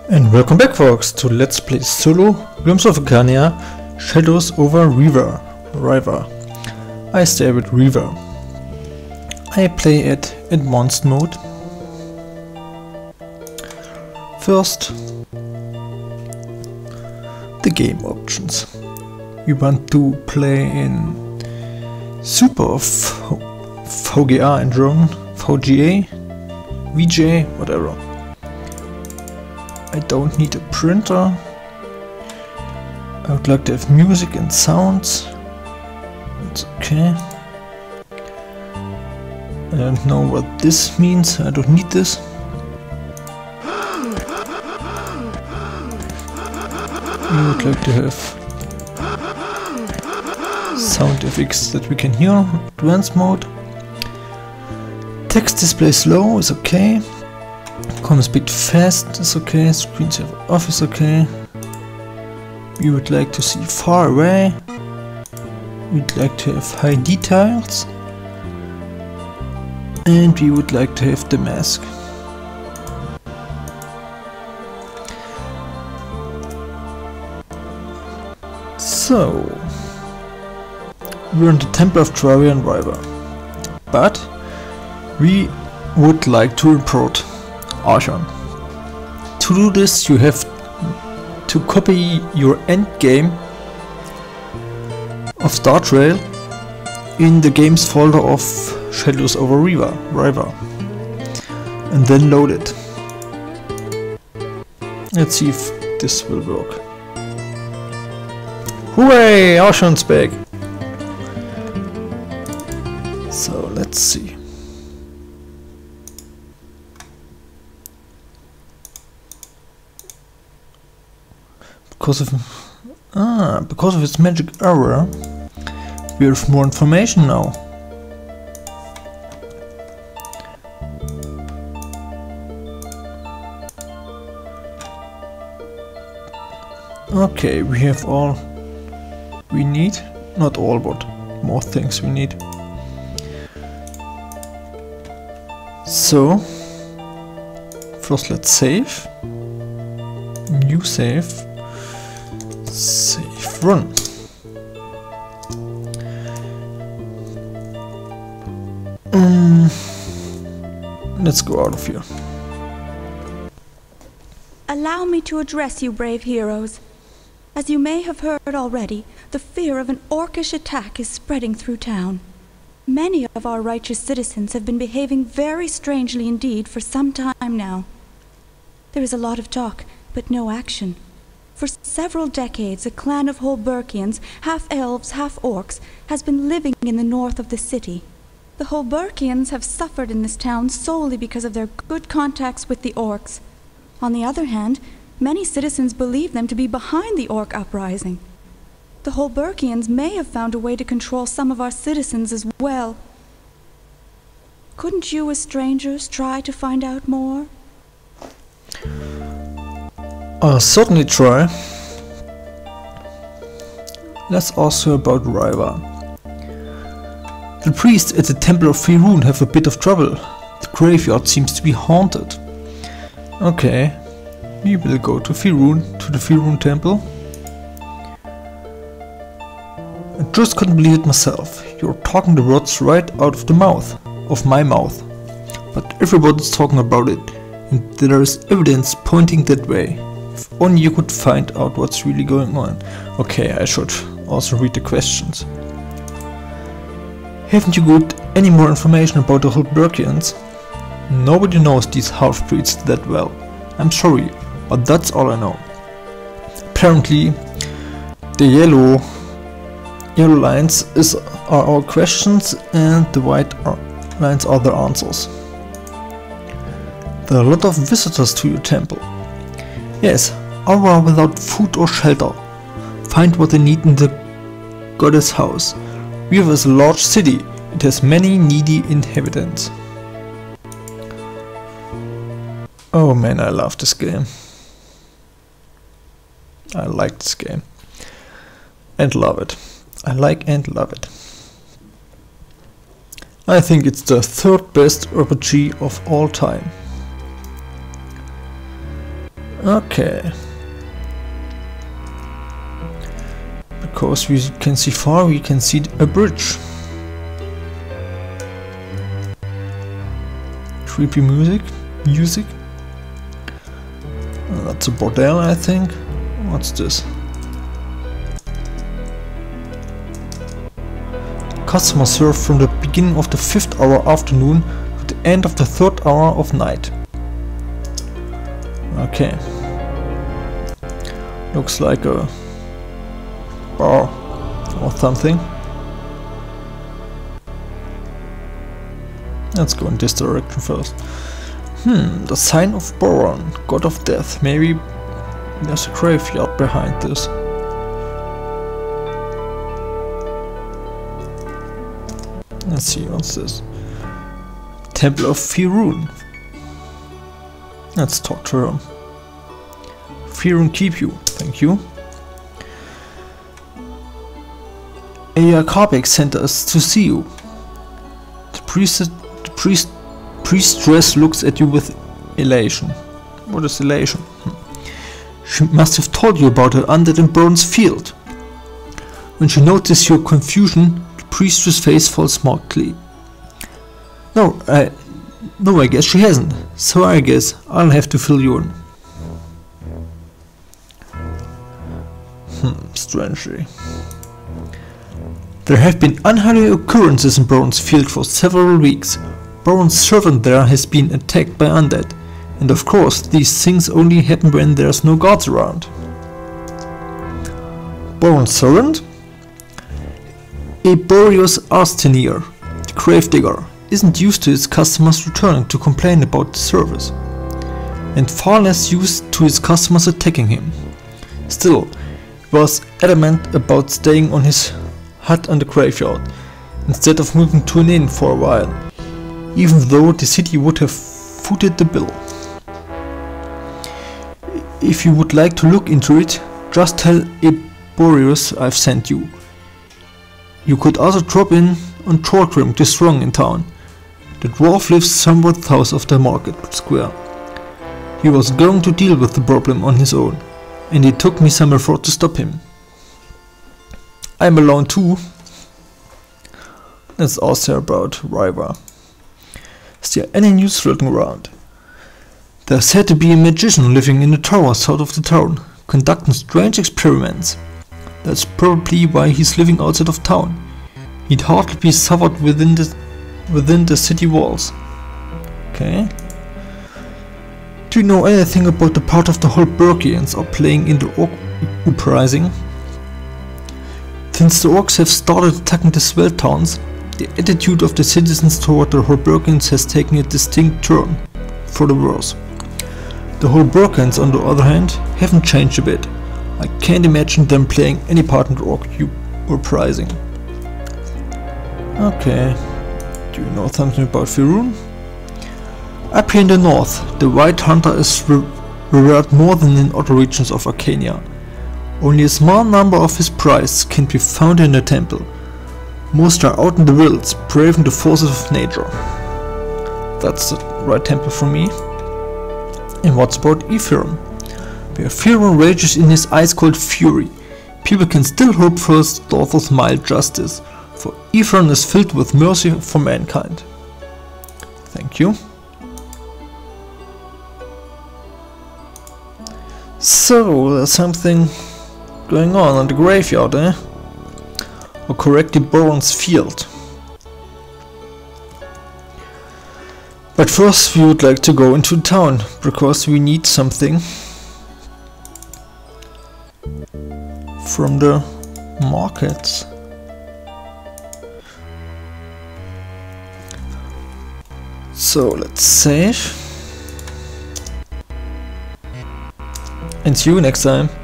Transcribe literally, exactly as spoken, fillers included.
And welcome back, folks, to Let's Play Solo Realms of Arcania Shadows over River. River. I stay with River. I play it advanced mode. First, the game options. We want to play in Super V G A in German, V G A, V J, whatever. I don't need a printer. I would like to have music and sounds. It's okay. I don't know what this means. I don't need this. I would like to have sound effects that we can hear. Advanced mode. Text display slow is okay. Command speed fast is okay. Screensaver off is okay. We would like to see far away. We'd like to have high details. And we would like to have the mask. So, we're in the Temple of Travian River, but we would like to report Archon. To do this, you have to copy your endgame of Star Trail in the games folder of Shadows over River, River, and then load it. Let's see if this will work. Hooray! Archon's back! So let's see. Because of ah, because of its magic aura, we have more information now. Okay, we have all we need. Not all, but more things we need. So, first let's save. New save. Save run. Um, let's go out of here. Allow me to address you, brave heroes. As you may have heard already, the fear of an orcish attack is spreading through town. Many of our righteous citizens have been behaving very strangely indeed for some time now. There is a lot of talk, but no action. For several decades, a clan of Holberkians, half elves, half orcs, has been living in the north of the city. The Holberkians have suffered in this town solely because of their good contacts with the orcs. On the other hand, many citizens believe them to be behind the orc uprising. The Holberkians may have found a way to control some of our citizens as well. Couldn't you, as strangers, try to find out more? I'll certainly try. Let's ask her about River. The priests at the Temple of Faerun have a bit of trouble. The graveyard seems to be haunted. Okay, we will go to Faerun, to the Faerun Temple. I just couldn't believe it myself. You're talking the words right out of the mouth, of my mouth. But everybody's talking about it, and there is evidence pointing that way. If only you could find out what's really going on. Okay, I should also read the questions. Haven't you got any more information about the Holberkians? Nobody knows these half-breeds that well. I'm sorry, but that's all I know. Apparently, the yellow yellow lines is are our questions and the white are, lines are the answers. There are a lot of visitors to your temple. Yes, all are without food or shelter. Find what they need in the goddess house. River is a large city. It has many needy inhabitants. Oh man, I love this game. I like this game. And love it. I like and love it. I think it's the third best R P G of all time. Okay. Because we can see far, we can see a bridge. Creepy music. Music. Oh, that's a bordel, I think. What's this? Customers serve from the beginning of the fifth hour afternoon to the end of the third hour of night. Okay. Looks like a bar or something. Let's go in this direction first. Hmm, the sign of Boron, god of death. Maybe there's a graveyard behind this. Let's see, what's this? Temple of Firun. Let's talk to her. Firun keep you, thank you. Aya Karbek sent us to see you. The priest, the priest, priestess looks at you with elation. What is elation? Hmm. She must have told you about her undead in Burns Field. When she noticed your confusion, the priestess' face falls smartly. No, I, no, I guess she hasn't. So I guess I'll have to fill you in. Hmm, strangely. There have been unholy occurrences in Boron's Field for several weeks. Boron's servant there has been attacked by undead, and of course these things only happen when there's no guards around. Boron's servant? A Boreas Arstenir, the gravedigger, isn't used to his customers returning to complain about the service, and far less used to his customers attacking him. Still, he was adamant about staying on his hut on the graveyard, instead of moving to an inn for a while, even though the city would have footed the bill. If you would like to look into it, just tell Boreas I've sent you. You could also drop in on Thorgrim the Strong in town. The dwarf lives somewhat south of the market square. He was going to deal with the problem on his own, and it took me some effort to stop him. I'm alone too. Let's ask her about Riva. Is there any news floating around? There's said to be a magician living in a tower south of the town, conducting strange experiments. That's probably why he's living outside of town. He'd hardly be suffered within the within the city walls. Okay. Do you know anything about the part of the Holbergians are playing in the Orc uprising? Since the Orcs have started attacking the Swell towns, the attitude of the citizens toward the Holbergians has taken a distinct turn, for the worse. The Holbergians, on the other hand, haven't changed a bit. I can't imagine them playing any part in the Orc uprising. Okay. Do you know something about Firun? Up here in the north, the White Hunter is re revered more than in other regions of Arcania. Only a small number of his priests can be found in the temple. Most are out in the wilds, braving the forces of nature. That's the right temple for me. And what's about Ephraim? Where Firun rages in his ice-cold fury, people can still hope for his daughter's mild justice, for Ephraim is filled with mercy for mankind. Thank you. So, there's something going on in the graveyard, eh? Or correctly, Boron's Field. But first we would like to go into town, because we need something from the markets. So let's save. And see you next time.